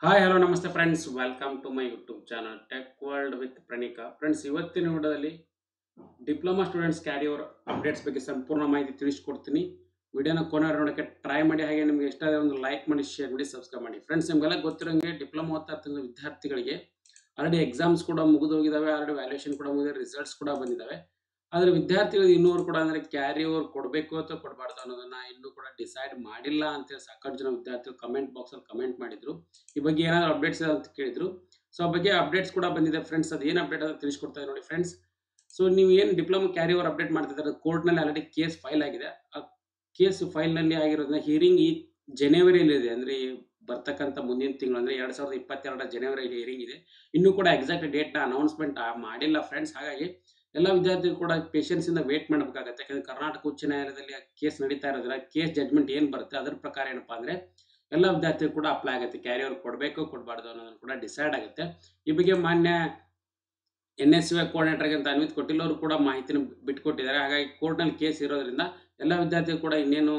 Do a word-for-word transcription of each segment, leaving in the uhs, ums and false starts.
Hi hello ನಮಸ್ತೆ friends, welcome to my YouTube channel tech world with Pranika. Friends, ಇವತ್ತಿನ ವಿಡಿಯೋದಲ್ಲಿ diploma students carry over updates ಬಗ್ಗೆ ಸಂಪೂರ್ಣ ಮಾಹಿತಿ ತಿಳಿಸ್ಕೊಡ್ತೀನಿ. ವಿಡಿಯೋನ ಕೊನೆ ನೋಡೋಕ್ಕೆ ಟ್ರೈ ಮಾಡಿ, ಹಾಗೆ ನಿಮಗೆ ಇಷ್ಟ ಆದರೆ ಒಂದು ಲೈಕ್ ಮಾಡಿ, ಶೇರ್ ಮಾಡಿ, ಸಬ್ಸ್ಕ್ರೈಬ್ ಮಾಡಿ. ಫ್ರೆಂಡ್ಸ್, ನಿಮಗೆಲ್ಲ ಗೊತ್ತಿರೋಂಗೆ ಡಿಪ್ಲೊಮಾ ಓದ್ತಾ ಇರ್ತಕ್ಕಂಥ ವಿದ್ಯಾರ್ಥಿಗಳಿಗೆ ಆಲ್ರೆಡಿ ಎಕ್ಸಾಮ್ಸ್ ಕೂಡ ಮುಗಿದು ಹೋಗಿದ್ದಾವೆ, ಆಲ್ರೆಡಿ ವ್ಯಾಲ್ಯೂಯೇಷನ್ ಕೂಡ ಮುಗಿದ, ರಿಸಲ್ಟ್ಸ್ ಕೂಡ ಬಂದಿದ್ದಾವೆ. ಆದರೆ ವಿದ್ಯಾರ್ಥಿಗಳು ಇನ್ನೂರು ಕೂಡ ಅಂದರೆ ಕ್ಯಾರಿ ಓವರ್ ಕೊಡಬೇಕು ಅಥವಾ ಕೊಡಬಾರ್ದು ಅನ್ನೋದನ್ನ ಇನ್ನೂ ಕೂಡ ಡಿಸೈಡ್ ಮಾಡಿಲ್ಲ ಅಂತೇಳಿ ಸಾಕಷ್ಟು ಜನ ವಿದ್ಯಾರ್ಥಿಗಳು ಕಮೆಂಟ್ ಬಾಕ್ಸಲ್ಲಿ ಕಮೆಂಟ್ ಮಾಡಿದ್ರು. ಈ ಬಗ್ಗೆ ಏನಾದರೂ ಅಪ್ಡೇಟ್ಸ್ ಇದೆ ಅಂತ ಕೇಳಿದ್ರು. ಸೊ ಆ ಬಗ್ಗೆ ಅಪ್ಡೇಟ್ಸ್ ಕೂಡ ಬಂದಿದೆ ಫ್ರೆಂಡ್ಸ್. ಅದು ಏನು ಅಪ್ಡೇಟ್ ಅಂತ ತಿಳಿಸ್ಕೊಡ್ತಾ ನೋಡಿ ಫ್ರೆಂಡ್ಸ್. ಸೊ ನೀವು ಏನು ಡಿಪ್ಲೊಮಾ ಕ್ಯಾರಿ ಓವರ್ ಅಪ್ಡೇಟ್ ಮಾಡ್ತಿದ್ದಾರೆ, ಕೋರ್ಟ್ನಲ್ಲಿ ಆಲ್ರೆಡಿ ಕೇಸ್ ಫೈಲ್ ಆಗಿದೆ. ಆ ಕೇಸ್ ಫೈಲ್ನಲ್ಲಿ ಆಗಿರೋದನ್ನ ಹಿಯರಿಂಗ್ ಈ ಜನವರಿಯಲ್ಲಿ ಇದೆ, ಅಂದರೆ ಬರ್ತಕ್ಕಂಥ ಮುಂದಿನ ತಿಂಗಳು ಅಂದರೆ ಎರಡು ಸಾವಿರದ ಇಪ್ಪತ್ತೆರಡರ ಜನವರಿಯಲ್ಲಿ ಹಿಯರಿಂಗ್ ಇದೆ. ಇನ್ನೂ ಕೂಡ ಎಕ್ಸಾಕ್ಟ್ ಡೇಟ್ನ ಅನೌನ್ಸ್ಮೆಂಟ್ ಮಾಡಿಲ್ಲ ಫ್ರೆಂಡ್ಸ್. ಹಾಗಾಗಿ ಎಲ್ಲ ವಿದ್ಯಾರ್ಥಿಗಳು ಕೂಡ ಪೇಷನ್ಸ್ ಇಂದ ವೇಟ್ ಮಾಡಬೇಕಾಗುತ್ತೆ. ಯಾಕಂದ್ರೆ ಕರ್ನಾಟಕ ಉಚ್ಚ ನ್ಯಾಯಾಲಯದಲ್ಲಿ ಕೇಸ್ ನಡೀತಾ ಇರೋದ್ರ ಕೇಸ್ ಜಡ್ಜ್ಮೆಂಟ್ ಏನು ಬರುತ್ತೆ ಅದ್ರ ಪ್ರಕಾರ ಏನಪ್ಪಾ ಅಂದ್ರೆ ಎಲ್ಲ ವಿದ್ಯಾರ್ಥಿಗಳು ಕೂಡ ಅಪ್ಲೈ ಆಗುತ್ತೆ. ಕ್ಯಾರಿ ಓವರ್ ಕೊಡಬೇಕು ಕೊಡಬಾರ್ದು ಅನ್ನೋದನ್ನು ಕೂಡ ಡಿಸೈಡ್ ಆಗುತ್ತೆ. ಈ ಬಗ್ಗೆ ಮಾನ್ಯ ಎನ್ ಎಸ್ ವಿ ಕೋಆರ್ಡಿನೇಟರ್ಗೆ ಅಂತ ಅನ್ವಿತ್ ಕೊಟ್ಟಿಲ್ಲ ಅವರು ಕೂಡ ಮಾಹಿತಿನ ಬಿಟ್ಕೊಟ್ಟಿದ್ದಾರೆ. ಹಾಗಾಗಿ ಕೋರ್ಟ್ನಲ್ಲಿ ಕೇಸ್ ಇರೋದ್ರಿಂದ ಎಲ್ಲ ವಿದ್ಯಾರ್ಥಿಗಳು ಕೂಡ ಇನ್ನೇನು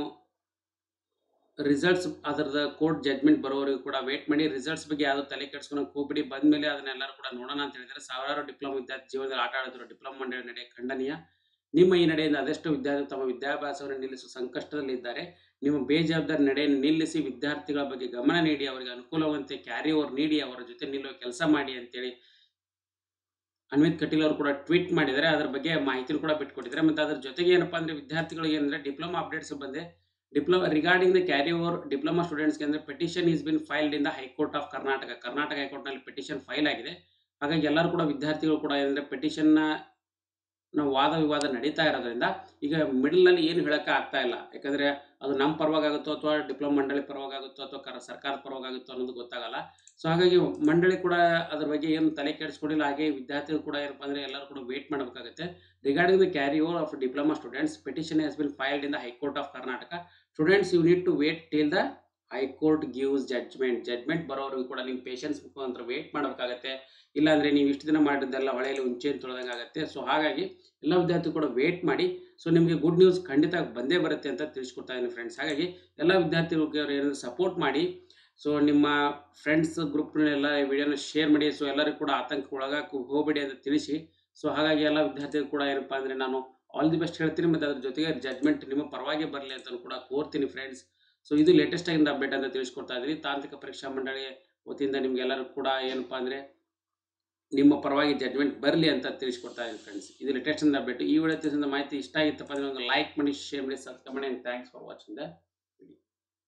ರಿಸಲ್ಟ್ಸ್ ಅದರದ ಕೋರ್ಟ್ ಜಡ್ಜ್ಮೆಂಟ್ ಬರೋವರೆಗೂ ಕೂಡ ವೇಟ್ ಮಾಡಿ. ರಿಸಲ್ಟ್ಸ್ ಬಗ್ಗೆ ಯಾವ್ದು ತಲೆ ಕೆಡ್ಸ್ಕೊಳಕ್ ಹೋಗ್ಬಿಡಿ, ಬಂದ್ಮೇಲೆ ಅದನ್ನೆಲ್ಲರೂ ಕೂಡ ನೋಡೋಣ ಅಂತ ಹೇಳಿದ್ರೆ ಸಾವಿರಾರು ಡಿಪ್ಲೊಮಾ ವಿದ್ಯಾರ್ಥಿ ಜೀವನದಲ್ಲಿ ಆಟ ಆಡಿದ್ರು ಡಿಪ್ಲೊಮಾ ಮಂಡಳಿ ನಡೆ ಖಂಡನೀಯ. ನಿಮ್ಮ ಈ ನಡೆಯಿಂದ ಅದೆಷ್ಟು ವಿದ್ಯಾರ್ಥಿ ತಮ್ಮ ವಿದ್ಯಾಭ್ಯಾಸವನ್ನು ನಿಲ್ಲಿಸುವ ಸಂಕಷ್ಟದಲ್ಲಿದ್ದಾರೆ. ನಿಮ್ಮ ಬೇಜವಾಬ್ದಾರಿ ನಡೆಯನ್ನು ನಿಲ್ಲಿಸಿ ವಿದ್ಯಾರ್ಥಿಗಳ ಬಗ್ಗೆ ಗಮನ ನೀಡಿ, ಅವರಿಗೆ ಅನುಕೂಲವಂತೆ ಕ್ಯಾರಿ ಓವರ್ ನೀಡಿ, ಅವರ ಜೊತೆ ನಿಲ್ಲುವ ಕೆಲಸ ಮಾಡಿ ಅಂತೇಳಿ ಅನ್ವಿತ್ ಕಟೀಲ್ ಅವರು ಕೂಡ ಟ್ವೀಟ್ ಮಾಡಿದ್ದಾರೆ. ಅದ್ರ ಬಗ್ಗೆ ಮಾಹಿತಿ ಕೂಡ ಬಿಟ್ಕೊಟ್ಟಿದ್ದಾರೆ. ಮತ್ತೆ ಅದ್ರ ಜೊತೆಗೆ ಏನಪ್ಪಾ ಅಂದ್ರೆ ವಿದ್ಯಾರ್ಥಿಗಳಿಗೆ ಏನಂದ್ರೆ ಡಿಪ್ಲೊಮಾ ಅಪ್ಡೇಟ್ಸ್ ಬಂದೆ. Diploma regarding the carry over diploma ಸ್ಟೂಡೆಂಟ್ಸ್ಗೆ ಅಂದ್ರೆ petition is been filed in the high court of Karnataka. Karnataka high court ನಲ್ಲಿ ಪೆಟಿಷನ್ ಫೈಲ್ ಆಗಿದೆ. ಹಾಗಾಗಿ ಎಲ್ಲರೂ ಕೂಡ ವಿದ್ಯಾರ್ಥಿಗಳು ಕೂಡ ಏನಂದ್ರೆ ಪೆಟಿಷನ್ ನ ವಾದ ವಿವಾದ ನಡೀತಾ ಇರೋದ್ರಿಂದ ಈಗ ಮಿಡಲ್ ನಲ್ಲಿ ಏನು ಹೇಳಕ್ಕೆ ಆಗ್ತಾ ಇಲ್ಲ. ಯಾಕಂದ್ರೆ ಅದು ನಮ್ಮ ಪರವಾಗುತ್ತೋ ಅಥವಾ ಡಿಪ್ಲೊಮಾ ಮಂಡಳಿ ಪರವಾಗುತ್ತೋ ಅಥವಾ ಸರ್ಕಾರದ ಪರವಾಗುತ್ತೋ ಅನ್ನೋದು ಗೊತ್ತಾಗಲ್ಲ. ಸೊ ಹಾಗಾಗಿ ಮಂಡಳಿ ಕೂಡ ಅದ್ರ ಬಗ್ಗೆ ಏನು ತಲೆ ಕೆಡಿಸ್ಕೊಂಡಿಲ್ಲ. ಹಾಗೆ ವಿದ್ಯಾರ್ಥಿಗಳು ಕೂಡ ಏನಪ್ಪಾ ಅಂದ್ರೆ ಎಲ್ಲರೂ ಕೂಡ ವೇಟ್ ಮಾಡಬೇಕಾಗುತ್ತೆ. Regarding the carry over of diploma students petition has been filed in the high court of Karnataka. Students you need to wait till the high court gives judgement. Judgement ಬರೋವರೆಗೂ ಕೂಡ ನೀವು ಪೇಷನ್ಸ್ ಮುಖಾಂತರ ವೇಟ್ ಮಾಡಬೇಕಾಗತ್ತೆ. ಇಲ್ಲಾಂದ್ರೆ ನೀವು ಇಷ್ಟು ದಿನ ಮಾಡಿದ್ದೆಲ್ಲ ಹೊಳೆಯಲ್ಲಿ ಉಂಚೆನ್ ತೊಳೆದಂಗೆ ಆಗುತ್ತೆ. ಸೊ ಹಾಗಾಗಿ ಎಲ್ಲ ವಿದ್ಯಾರ್ಥಿ ಕೂಡ ವೇಟ್ ಮಾಡಿ. ಸೊ ನಿಮಗೆ ಗುಡ್ ನ್ಯೂಸ್ ಖಂಡಿತ ಬಂದೇ ಬರುತ್ತೆ ಅಂತ ತಿಳಿಸ್ಕೊಡ್ತಾ ಇದ್ದೀನಿ ಫ್ರೆಂಡ್ಸ್. ಹಾಗಾಗಿ ಎಲ್ಲ ವಿದ್ಯಾರ್ಥಿಗಳಿಗೆ ಏನಾದರೂ ಸಪೋರ್ಟ್ ಮಾಡಿ. ಸೊ ನಿಮ್ಮ ಫ್ರೆಂಡ್ಸ್ ಗ್ರೂಪ್ನೆಲ್ಲ ಈ ವಿಡಿಯೋನ ಶೇರ್ ಮಾಡಿ. ಸೊ ಎಲ್ಲರಿಗೂ ಕೂಡ ಆತಂಕ ಒಳಗಾಕ ಹೋಗಬೇಡಿ ಅಂತ ತಿಳಿಸಿ. ಸೊ ಹಾಗಾಗಿ ಎಲ್ಲ ವಿದ್ಯಾರ್ಥಿಗಳು ಕೂಡ ಏನಪ್ಪಾ ಅಂದರೆ ನಾನು ಆಲ್ ದಿ ಬೆಸ್ಟ್ ಹೇಳ್ತೀನಿ. ಮತ್ತು ಅದ್ರ ಜೊತೆಗೆ ಜಡ್ಜ್ಮೆಂಟ್ ನಿಮ್ಮ ಪರವಾಗಿ ಬರಲಿ ಅಂತ ಕೂಡ ಕೋರ್ತೀನಿ ಫ್ರೆಂಡ್ಸ್. ಸೊ ಇದು ಲೇಟೆಸ್ಟ್ ಆಗಿಂದ ಅಪ್ಡೇಟ್ ಅಂತ ತಿಳಿಸ್ಕೊಡ್ತಾ ಇದ್ದೀನಿ. ತಾಂತ್ರಿಕ ಪರೀಕ್ಷಾ ಮಂಡಳಿ ವತಿಯಿಂದ ನಿಮ್ಗೆಲ್ಲರೂ ಕೂಡ ಏನಪ್ಪಾ ಅಂದರೆ ನಿಮ್ಮ ಪರವಾಗಿ ಜಡ್ಜ್ಮೆಂಟ್ ಬರಲಿ ಅಂತ ತಿಳಿಸ್ಕೊಡ್ತಾ ಇದ್ದೀನಿ ಫ್ರೆಂಡ್ಸ್. ಇದು ಲೇಟೆಸ್ಟ್ ಅಪ್ಡೇಟ್. ಈ ವಿಡಿಯೋ ತಿಳಿಸಿದ ಮಾಹಿತಿ ಇಷ್ಟ ಆಗಿತ್ತಪ್ಪ ಅಂದರೆ ಒಂದು ಲೈಕ್ ಮಾಡಿ, ಶೇರ್ ಮಾಡಿ, ಸಬ್ಸ್ಕ್ರೈಬ್ ಮಾಡಿ. Thanks for watching the